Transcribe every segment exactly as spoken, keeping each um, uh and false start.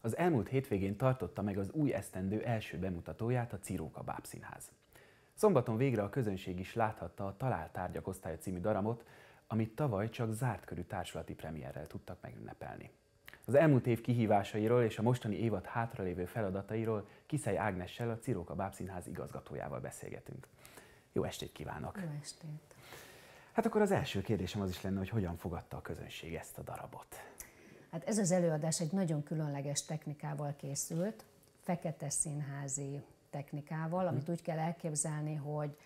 Az elmúlt hétvégén tartotta meg az új esztendő első bemutatóját a Ciróka Bábszínház. Szombaton végre a közönség is láthatta a Talált tárgyak osztálya című darabot, amit tavaly csak zárt körű társulati premierrel tudtak megünnepelni. Az elmúlt év kihívásairól és a mostani évad hátralévő feladatairól Kiszely Ágnessel, a Ciróka Bábszínház igazgatójával beszélgetünk. Jó estét kívánok! Jó estét! Hát akkor az első kérdésem az is lenne, hogy hogyan fogadta a közönség ezt a darabot? Hát ez az előadás egy nagyon különleges technikával készült, fekete színházi technikával, amit úgy kell elképzelni, hogy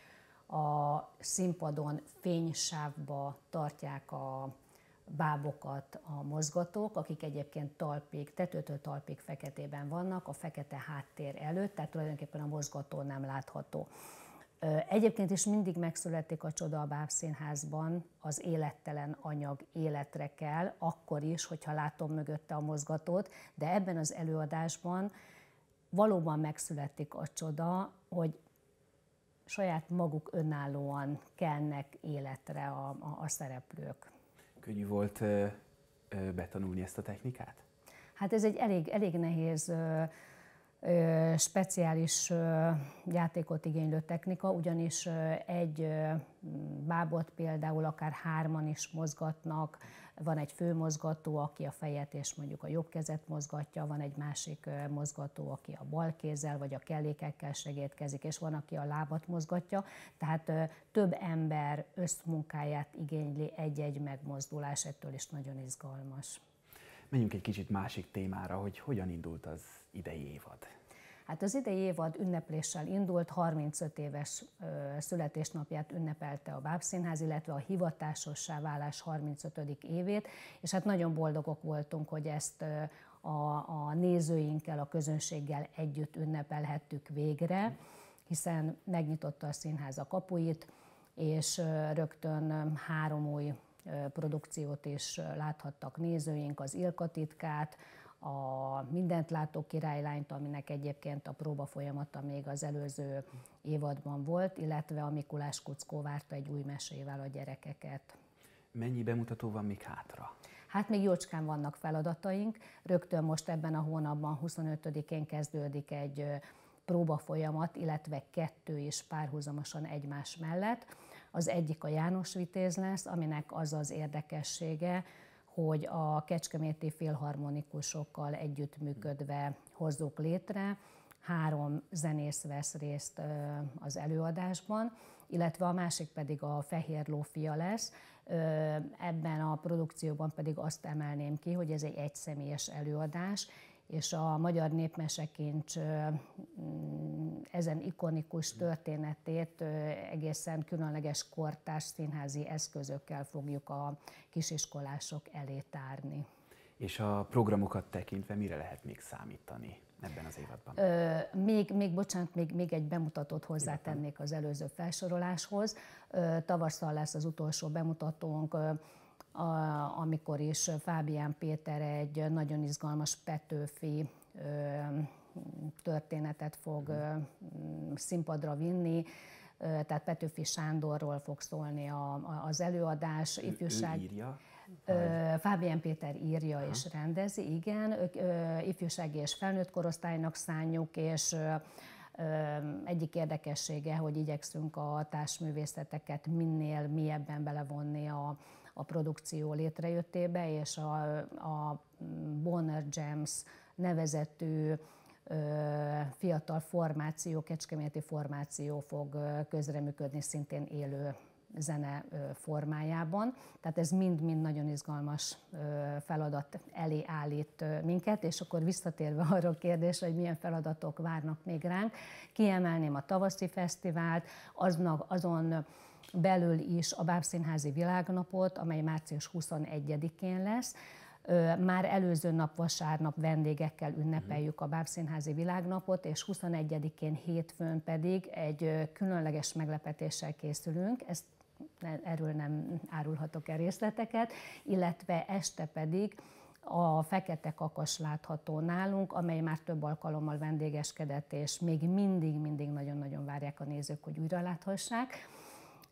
a színpadon fénysávba tartják a bábokat a mozgatók, akik egyébként talpig, tetőtől talpig feketében vannak, a fekete háttér előtt, tehát tulajdonképpen a mozgató nem látható. Egyébként is mindig megszületik a csoda a Bábszínházban, az élettelen anyag életre kell, akkor is, hogyha látom mögötte a mozgatót, de ebben az előadásban valóban megszületik a csoda, hogy saját maguk önállóan kelnek életre a, a, a szereplők. Könnyű volt ö, ö, betanulni ezt a technikát? Hát ez egy elég, elég nehéz, ö, ö, speciális ö, játékot igénylő technika, ugyanis ö, egy ö, bábot például akár hárman is mozgatnak, van egy főmozgató, aki a fejet és mondjuk a jobb kezet mozgatja, van egy másik ö, mozgató, aki a bal kézzel vagy a kellékekkel segítkezik, és van, aki a lábat mozgatja, tehát ö, több ember összmunkáját igényli egy-egy megmozdulás, ettől is nagyon izgalmas. Menjünk egy kicsit másik témára, hogy hogyan indult az idei évad. Hát az idei évad ünnepléssel indult, harmincöt éves ö, születésnapját ünnepelte a Bábszínház, illetve a hivatásossá válás harmincötödik évét, és hát nagyon boldogok voltunk, hogy ezt ö, a, a nézőinkkel, a közönséggel együtt ünnepelhettük végre, hiszen megnyitotta a színház a kapuit, és ö, rögtön ö, három új produkciót is láthattak nézőink, az Ilka titkát, a Mindent látó királylányt, aminek egyébként a próba folyamata még az előző évadban volt, illetve a Mikulás Kuckó várta egy új mesével a gyerekeket. Mennyi bemutató van még hátra? Hát még jócskán vannak feladataink. Rögtön most ebben a hónapban, huszonötödikén kezdődik egy próba folyamat, illetve kettő is párhuzamosan egymás mellett. Az egyik a János Vitéz lesz, aminek az az érdekessége, hogy a kecskeméti filharmonikusokkal együttműködve hozzuk létre. Három zenész vesz részt az előadásban, illetve a másik pedig a Fehér Lófia lesz. Ebben a produkcióban pedig azt emelném ki, hogy ez egy egyszemélyes előadás, és a Magyar Népmesekincs ezen ikonikus történetét egészen különleges kortárs színházi eszközökkel fogjuk a kisiskolások elé tárni. És a programokat tekintve mire lehet még számítani ebben az évadban? Ö, még, még, bocsánat, még, még egy bemutatót hozzátennék az előző felsoroláshoz. Ö, tavasszal lesz az utolsó bemutatónk, ö, A, amikor is Fábián Péter egy nagyon izgalmas Petőfi ö, történetet fog ö, színpadra vinni, ö, tehát Petőfi Sándorról fog szólni a, a, az előadás. Ifjúság... Ő írja? Ö, Fábián Péter írja Aha. és rendezi, igen, ö, ö, ifjúsági és felnőtt korosztálynak szánjuk, és ö, egyik érdekessége, hogy igyekszünk a társművészeteket minél mélyebben belevonni a, a produkció létrejöttébe, és a, a Bonner Gems nevezetű ö, fiatal formáció, kecskeméti formáció fog közreműködni szintén élő zene formájában. Tehát ez mind-mind nagyon izgalmas feladat elé állít minket, és akkor visszatérve arra a kérdésre, hogy milyen feladatok várnak még ránk, kiemelném a tavaszi fesztivált, aznak, azon belül is a Bábszínházi Világnapot, amely március huszonegyedikén lesz. Már előző nap vasárnap vendégekkel ünnepeljük a Bábszínházi Világnapot, és huszonegyedikén hétfőn pedig egy különleges meglepetéssel készülünk, ezt erről nem árulhatok el részleteket, illetve este pedig a Fekete Kakas látható nálunk, amely már több alkalommal vendégeskedett, és még mindig-mindig nagyon-nagyon várják a nézők, hogy újra láthassák.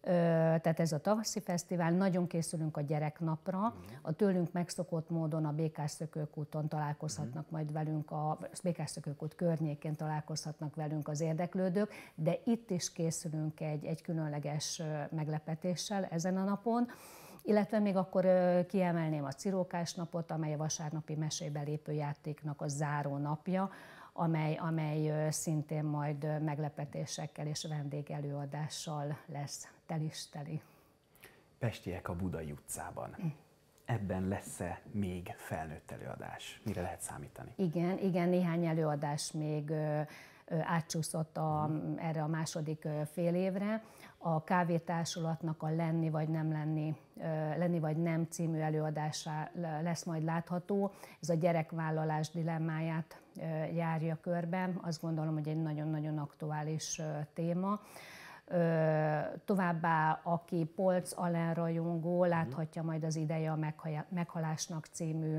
Tehát ez a tavaszi fesztivál, nagyon készülünk a gyereknapra, a tőlünk megszokott módon a Békás-Szökőkúton találkozhatnak majd velünk, a Békás-Szökőkút környékén találkozhatnak velünk az érdeklődők, de itt is készülünk egy, egy különleges meglepetéssel ezen a napon. Illetve még akkor kiemelném a Cirókás napot, amely a vasárnapi mesébelépő játéknak a záró napja, amely, amely szintén majd meglepetésekkel és vendégelőadással lesz telis-teli. Pestiek a Budai utcában. Ebben lesz-e még felnőtt előadás? Mire lehet számítani? Igen, igen, néhány előadás még átcsúszott a, erre a második fél évre. A Kávétársulatnak a Lenni vagy nem lenni, lenni vagy nem című előadása lesz majd látható. Ez a gyerekvállalás dilemmáját járja körbe. Azt gondolom, hogy egy nagyon-nagyon aktuális téma. Továbbá, aki polc Alain rajongó, láthatja majd az Ideje a meghalásnak című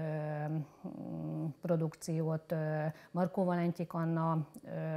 produkciót Markó Valentyik Anna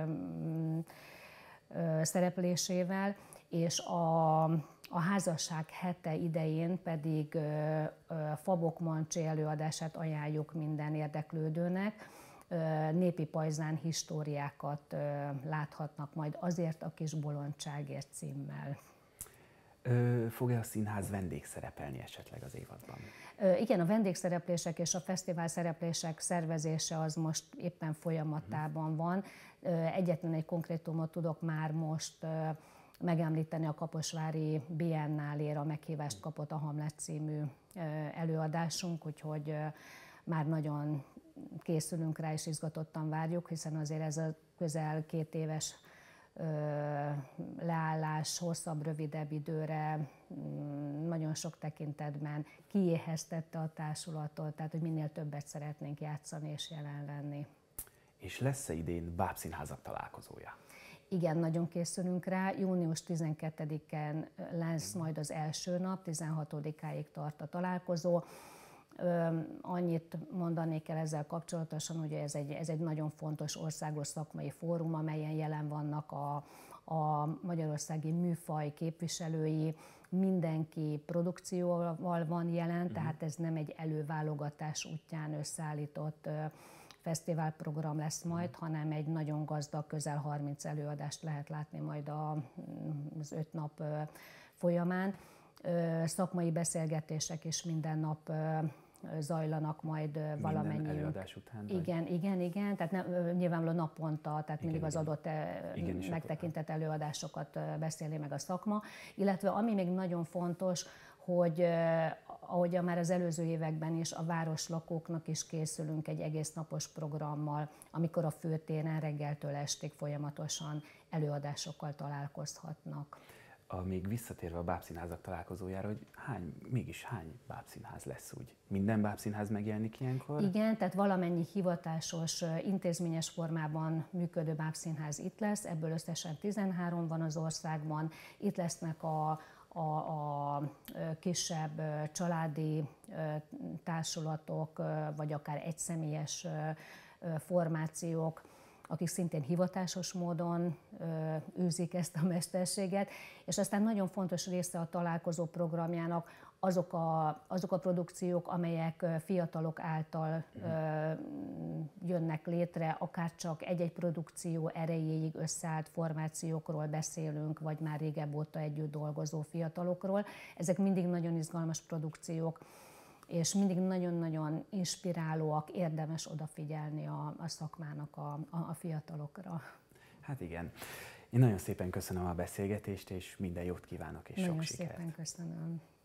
szereplésével, és a, a házasság hete idején pedig Fabok Mancsé előadását ajánljuk minden érdeklődőnek. Népi pajzán históriákat láthatnak majd Azért a kis bolondságért címmel. Fog-e a színház vendégszerepelni esetleg az évadban? Igen, a vendégszereplések és a fesztivál szereplések szervezése az most éppen folyamatában van. Egyetlen egy konkrétumot tudok már most megemlíteni, a Kaposvári Biennáléra meghívást kapott a Hamlet című előadásunk, úgyhogy már nagyon készülünk rá és izgatottan várjuk, hiszen azért ez a közel két éves leállás hosszabb, rövidebb időre nagyon sok tekintetben kiéheztette a társulatot, tehát hogy minél többet szeretnénk játszani és jelen lenni. És lesz-e idén bábszínházak találkozója? Igen, nagyon készülünk rá. június tizenkettedikén lesz majd az első nap, tizenhatodikáig tart a találkozó. Annyit mondanék el ezzel kapcsolatosan, hogy ez egy, ez egy nagyon fontos országos szakmai fórum, amelyen jelen vannak a, a magyarországi műfaj képviselői, mindenki produkcióval van jelen, mm. tehát ez nem egy előválogatás útján összeállított fesztiválprogram lesz majd, hanem egy nagyon gazdag, közel harminc előadást lehet látni majd az öt nap folyamán. Szakmai beszélgetések is minden nap zajlanak majd valamennyi. Minden előadás után? Igen, vagy? igen, igen, tehát nem, nyilvánvalóan naponta, tehát igen, mindig az igen. adott igen, megtekintett előadásokat beszélni meg a szakma. Illetve ami még nagyon fontos, hogy ahogy már az előző években is, a városlakóknak is készülünk egy egész napos programmal, amikor a főtéren reggeltől estig folyamatosan előadásokkal találkozhatnak. A, még visszatérve a bábszínházak találkozójára, hogy hány, mégis hány bábszínház lesz úgy? Minden bábszínház megjelenik ilyenkor? Igen, tehát valamennyi hivatásos, intézményes formában működő bábszínház itt lesz, ebből összesen tizenhárom van az országban. Itt lesznek a A, a kisebb családi társulatok, vagy akár egyszemélyes formációk, akik szintén hivatásos módon űzik ezt a mesterséget, és aztán nagyon fontos része a találkozó programjának azok a, azok a produkciók, amelyek fiatalok által jönnek létre, akár csak egy-egy produkció erejéig összeállt formációkról beszélünk, vagy már régebb óta együtt dolgozó fiatalokról. Ezek mindig nagyon izgalmas produkciók, és mindig nagyon-nagyon inspirálóak, érdemes odafigyelni a, a szakmának a, a, a fiatalokra. Hát igen. Én nagyon szépen köszönöm a beszélgetést, és minden jót kívánok, és nagyon sok sikert. Nagyon szépen köszönöm.